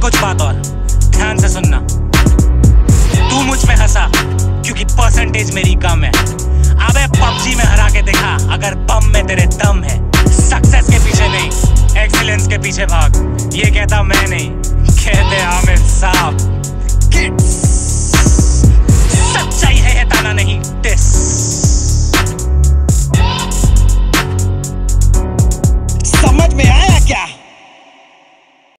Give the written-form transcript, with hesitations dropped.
कुछ बात और ध्यान से सुनना। तू मुझ पे हंसा क्योंकि परसेंटेज मेरी कम है। अबे पबजी में हरा के दिखा अगर बम में तेरे दम है। सक्सेस के पीछे नहीं, एक्सीलेंस के पीछे भाग। ये कहता